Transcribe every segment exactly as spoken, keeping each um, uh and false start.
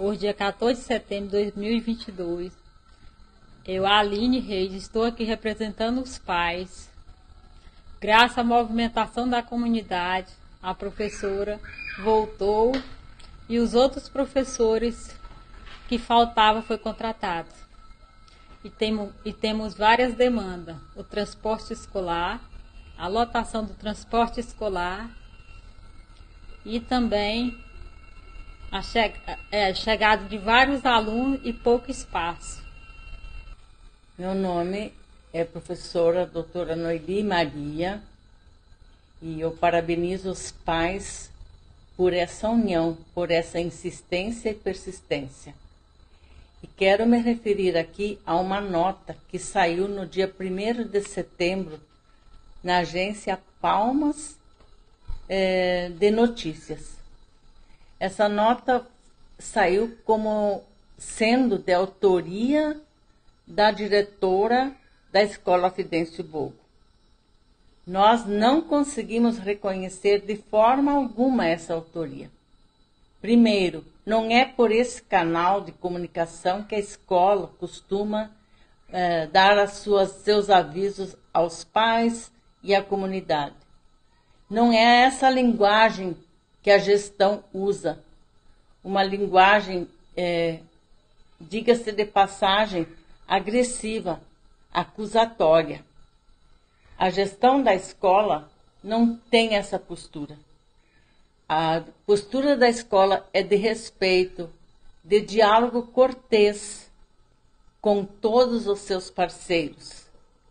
Hoje, dia quatorze de setembro de dois mil e vinte e dois, eu, Aline Reis, estou aqui representando os pais. Graças à movimentação da comunidade, a professora voltou e os outros professores que faltavam foi contratado. E temos, e temos várias demandas: o transporte escolar, a lotação do transporte escolar e também a che é, chegada de vários alunos e pouco espaço. Meu nome é professora doutora Noeli Maria e eu parabenizo os pais por essa união, por essa insistência e persistência. E quero me referir aqui a uma nota que saiu no dia primeiro de setembro na agência Palmas é, de Notícias. Essa nota saiu como sendo de autoria da diretora da Escola Fidêncio Bogo. Nós não conseguimos reconhecer de forma alguma essa autoria. Primeiro, não é por esse canal de comunicação que a escola costuma eh, dar as suas, seus avisos aos pais e à comunidade. Não é essa linguagem que a gestão usa, uma linguagem, eh, diga-se de passagem, agressiva, acusatória. A gestão da escola não tem essa postura. A postura da escola é de respeito, de diálogo cortês com todos os seus parceiros.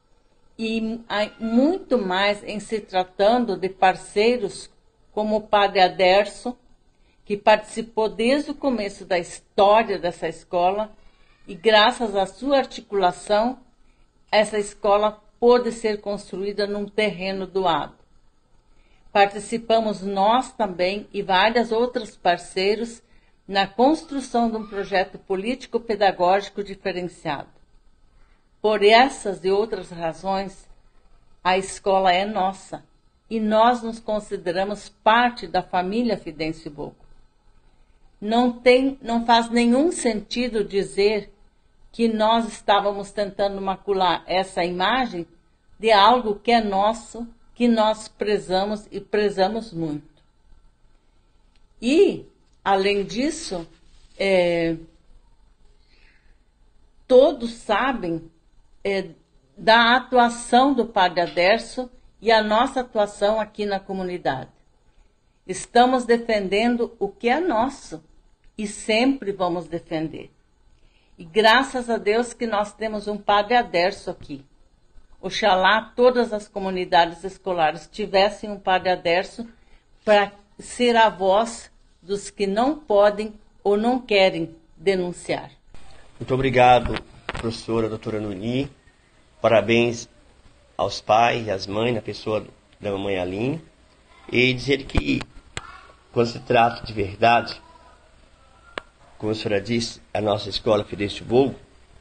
E muito mais em se tratando de parceiros como o padre Aderso, que participou desde o começo da história dessa escola, e graças à sua articulação, essa escola pôde ser construída num terreno doado. Participamos nós também e vários outros parceiros na construção de um projeto político-pedagógico diferenciado. Por essas e outras razões, a escola é nossa e nós nos consideramos parte da família Fidêncio Bogo. Não tem, não faz nenhum sentido dizer que nós estávamos tentando macular essa imagem de algo que é nosso, que nós prezamos e prezamos muito. E, além disso, é, todos sabem é, da atuação do padre Aderso e a nossa atuação aqui na comunidade. Estamos defendendo o que é nosso e sempre vamos defender. E graças a Deus que nós temos um padre Aderso aqui. Oxalá todas as comunidades escolares tivessem um padre Aderso para ser a voz dos que não podem ou não querem denunciar. Muito obrigado, professora doutora Noeli. Parabéns aos pais e às mães, na pessoa da mamãe Aline. E dizer que, quando se trata de verdade, como a senhora disse, a nossa escola Fidêncio Bogo,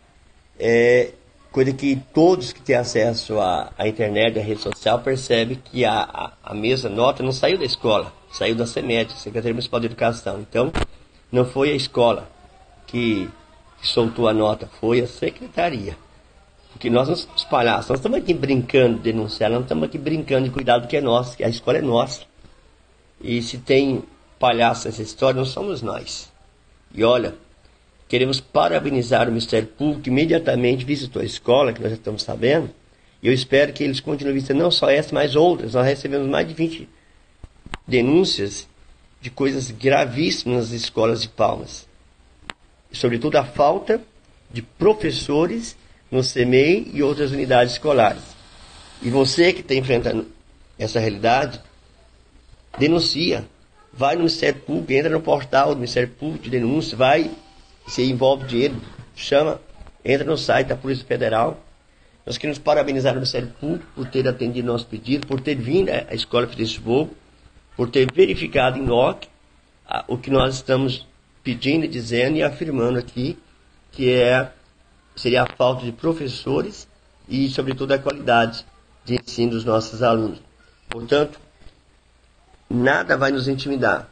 é coisa que todos que têm acesso à, à internet e à rede social percebem que a, a, a mesma nota não saiu da escola, saiu da SEMED, Secretaria Municipal de Educação. Então, não foi a escola que, que soltou a nota, foi a secretaria. Porque nós não espalhamos, nós estamos aqui brincando de denunciar, nós estamos aqui brincando de cuidar do que é nosso, que a escola é nossa. E se tem palhaço nessa história, não somos nós. E olha, queremos parabenizar o Ministério Público, que imediatamente visitou a escola, que nós já estamos sabendo, e eu espero que eles continuem visitando não só essa, mas outras. Nós recebemos mais de vinte denúncias de coisas gravíssimas nas escolas de Palmas. E, sobretudo, a falta de professores no SEMEI e outras unidades escolares. E você que está enfrentando essa realidade, denuncia. Vai no Ministério Público, entra no portal do Ministério Público de denúncia, vai, se envolve dinheiro, chama, entra no site da Polícia Federal. Nós queremos parabenizar o Ministério Público por ter atendido nosso pedido, por ter vindo à Escola Fidêncio Bogo, por ter verificado em loco o que nós estamos pedindo e dizendo e afirmando aqui, que é, seria a falta de professores e, sobretudo, a qualidade de ensino dos nossos alunos. Portanto, nada vai nos intimidar.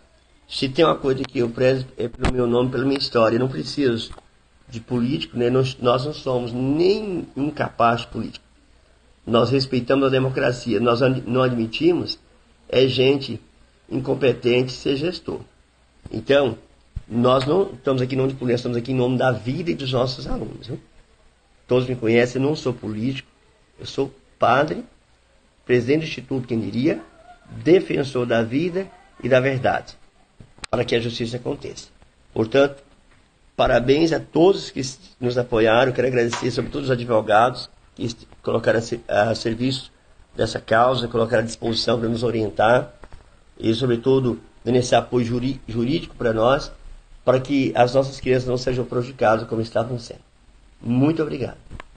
Se tem uma coisa que eu prezo é pelo meu nome, pela minha história. Eu não preciso de político, né? Nós, nós não somos nem incapazes de político. Nós respeitamos a democracia. Nós não admitimos é gente incompetente ser gestor. Então, nós não estamos aqui em nome de política, estamos aqui em nome da vida e dos nossos alunos. Viu? Todos me conhecem, eu não sou político, eu sou padre, presidente do Instituto, quem diria, defensor da vida e da verdade, para que a justiça aconteça. Portanto, parabéns a todos que nos apoiaram, quero agradecer sobretudo os advogados que colocaram a serviço dessa causa, colocaram à disposição para nos orientar e, sobretudo, dando esse apoio jurídico para nós, para que as nossas crianças não sejam prejudicadas como estavam sendo. Muito obrigado.